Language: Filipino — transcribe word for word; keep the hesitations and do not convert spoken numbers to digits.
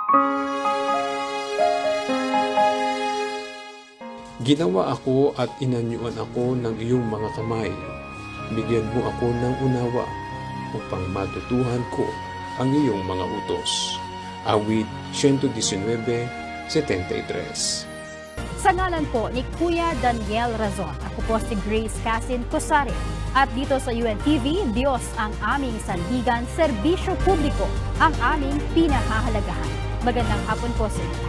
Ginawa ako at inanyuan ako ng iyong mga kamay. Bigyan mo ako ng unawa upang matutuhan ko ang iyong mga utos. Awit one nineteen seventy-three. Sa ngalan po ni Kuya Daniel Razon, ako po si Grace Casin-Cosare. At dito sa U N T V, Diyos ang aming sandigan, serbisyo publiko ang aming pinahahalagahan. Magandang hapon po sa inyo.